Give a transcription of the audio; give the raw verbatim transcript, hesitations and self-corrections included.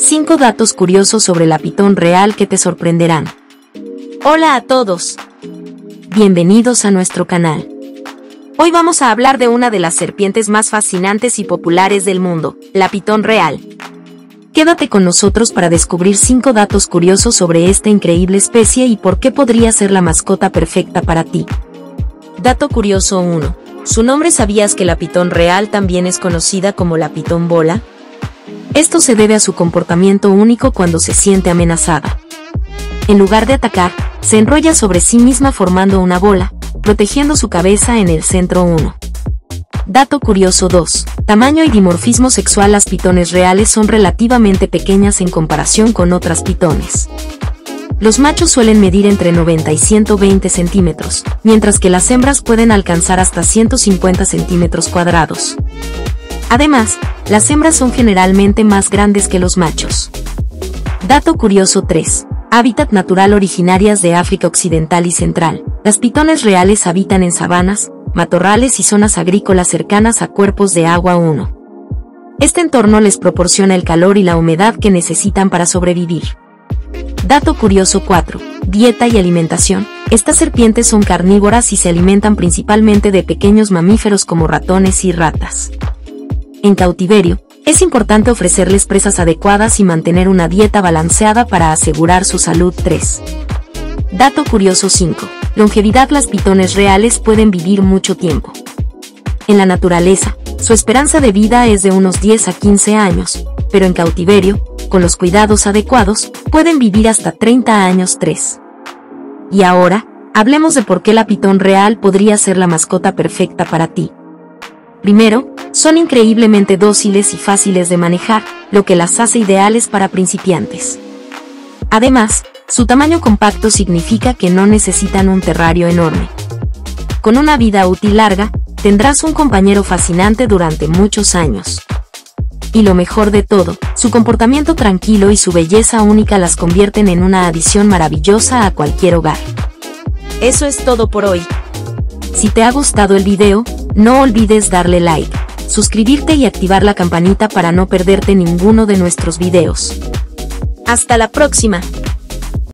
cinco datos curiosos sobre la pitón real que te sorprenderán. Hola a todos. Bienvenidos a nuestro canal. Hoy vamos a hablar de una de las serpientes más fascinantes y populares del mundo, la pitón real. Quédate con nosotros para descubrir cinco datos curiosos sobre esta increíble especie y por qué podría ser la mascota perfecta para ti. Dato curioso uno. ¿Su nombre sabías que la pitón real también es conocida como la pitón bola? Esto se debe a su comportamiento único cuando se siente amenazada. En lugar de atacar, se enrolla sobre sí misma formando una bola, protegiendo su cabeza en el centro uno. Dato curioso dos. Tamaño y dimorfismo sexual. Las pitones reales son relativamente pequeñas en comparación con otras pitones. Los machos suelen medir entre noventa y ciento veinte centímetros, mientras que las hembras pueden alcanzar hasta ciento cincuenta centímetros cuadrados. Además, las hembras son generalmente más grandes que los machos. Dato curioso tres. Hábitat natural. Originarias de África Occidental y Central, las pitones reales habitan en sabanas, matorrales y zonas agrícolas cercanas a cuerpos de agua uno. Este entorno les proporciona el calor y la humedad que necesitan para sobrevivir. Dato curioso cuatro. Dieta y alimentación. Estas serpientes son carnívoras y se alimentan principalmente de pequeños mamíferos como ratones y ratas. En cautiverio, es importante ofrecerles presas adecuadas y mantener una dieta balanceada para asegurar su salud. tres. Dato curioso cinco. Longevidad. Las pitones reales pueden vivir mucho tiempo. En la naturaleza, su esperanza de vida es de unos diez a quince años, pero en cautiverio, con los cuidados adecuados, pueden vivir hasta treinta años. tres. Y ahora, hablemos de por qué la pitón real podría ser la mascota perfecta para ti. Primero, son increíblemente dóciles y fáciles de manejar, lo que las hace ideales para principiantes. Además, su tamaño compacto significa que no necesitan un terrario enorme. Con una vida útil larga, tendrás un compañero fascinante durante muchos años. Y lo mejor de todo, su comportamiento tranquilo y su belleza única las convierten en una adición maravillosa a cualquier hogar. Eso es todo por hoy. Si te ha gustado el video, no olvides darle like, suscribirte y activar la campanita para no perderte ninguno de nuestros videos. ¡Hasta la próxima!